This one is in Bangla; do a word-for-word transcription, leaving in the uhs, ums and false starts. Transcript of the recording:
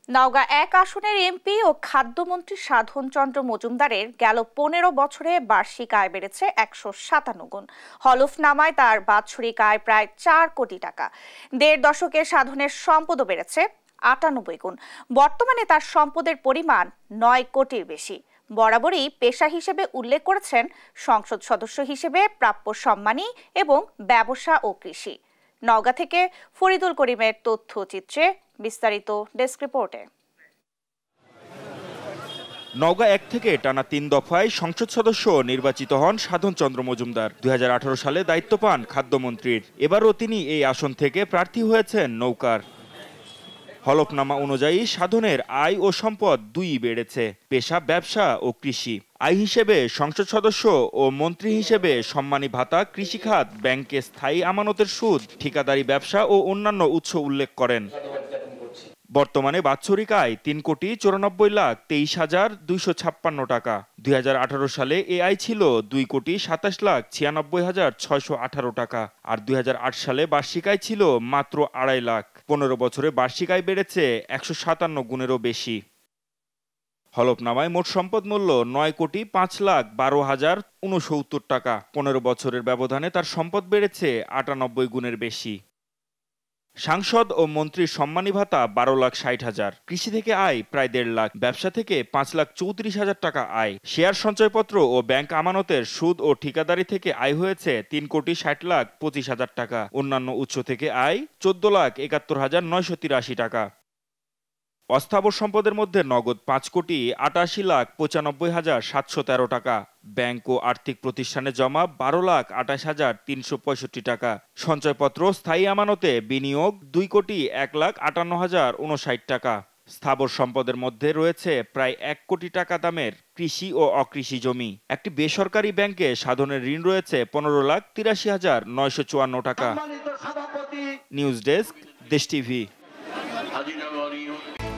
নওগাঁ এক আসনের এমপি ও খাদ্যমন্ত্রী সাধন চন্দ্র মজুমদারের গেল পনেরো বছরে বার্ষিক আয় বেড়েছে একশো সাতান্ন গুণ। হলফনামায় তার বাৎসরিক আয় প্রায় চার কোটি টাকা। দেড় দশকে সাধনের সম্পদও বেড়েছে আটানব্বই গুণ। বর্তমানে তার সম্পদের পরিমাণ নয় কোটির বেশি। বরাবরই পেশা হিসেবে উল্লেখ করেছেন সংসদ সদস্য হিসেবে প্রাপ্য সম্মানী এবং ব্যবসা ও কৃষি। নওগাঁ থেকে ফরিদুল করিমের তথ্যচিত্রে বিস্তারিত ডেস্ক রিপোর্টে। নওগাঁ এক থেকে টানা তিন দফায় সংসদ সদস্য নির্বাচিত হন সাধন চন্দ্র মজুমদার। দুই হাজার আঠারো সালে দায়িত্ব পান খাদ্যমন্ত্রীর। এবারও তিনি এই আসন থেকে প্রার্থী হয়েছেন নৌকার। হলফনামা অনুযায়ী সাধনের আয় ও সম্পদ দুই বেড়েছে, পেশা ব্যবসা ও কৃষি। আয় হিসেবে সংসদ সদস্য ও মন্ত্রী হিসেবে সম্মানী ভাতা, কৃষিখাত, ব্যাংকে স্থায়ী আমানতের সুদ, ঠিকাদারি ব্যবসা ও অন্যান্য উৎস উল্লেখ করেন। বর্তমানে বাৎসরিক আয় তিন কোটি চুরানব্বই লাখ তেইশ হাজার দুইশো ছাপ্পান্ন টাকা। দুই হাজার আঠারো সালে এ আয় ছিল দুই কোটি সাতাশ লাখ ছিয়ানব্বই হাজার ছয়শো আঠারো টাকা। আর দুই হাজার আট সালে বার্ষিক আয় ছিল মাত্র আড়াই লাখ। পনেরো বছরে বার্ষিক আয় বেড়েছে একশো সাতান্ন গুণেরও বেশি। হলফনামায় মোট সম্পদ মূল্য নয় কোটি পাঁচ লাখ বারো হাজার উনসত্তর টাকা। পনেরো বছরের ব্যবধানে তার সম্পদ বেড়েছে আটানব্বই গুণের বেশি। সাংসদ ও মন্ত্রীর সম্মানী ভাতা বারো লাখ ষাট হাজার। কৃষি থেকে আয় প্রায় দেড় লাখ। ব্যবসা থেকে পাঁচ লাখ চৌত্রিশ হাজার টাকা আয়। শেয়ার সঞ্চয়পত্র ও ব্যাংক আমানতের সুদ ও ঠিকাদারি থেকে আয় হয়েছে তিন কোটি ষাট লাখ পঁচিশ হাজার টাকা। অন্যান্য উৎস থেকে আয় চোদ্দ লাখ একাত্তর হাজার নয়শো তিরাশি টাকা। অস্থাবর সম্পদের মধ্যে নগদ পাঁচ কোটি আটাশি লাখ পঁচানব্বই হাজার সাতশো তেরো টাকা। ব্যাংক ও আর্থিক প্রতিষ্ঠানে জমা বারো লাখ আঠাশ হাজার তিনশো পঁয়ষট্টি টাকা। সঞ্চয়পত্র স্থায়ী আমানতে বিনিয়োগ দুই কোটি এক লাখ আটান্ন হাজার উনষাট টাকা। স্থাবর সম্পদের মধ্যে রয়েছে প্রায় এক কোটি টাকা দামের কৃষি ও অকৃষি জমি। একটি বেসরকারি ব্যাংকে সাধনের ঋণ রয়েছে পনেরো লাখ তিরাশি হাজার নয়শো চুয়ান্ন টাকা। News desk, Desh TV.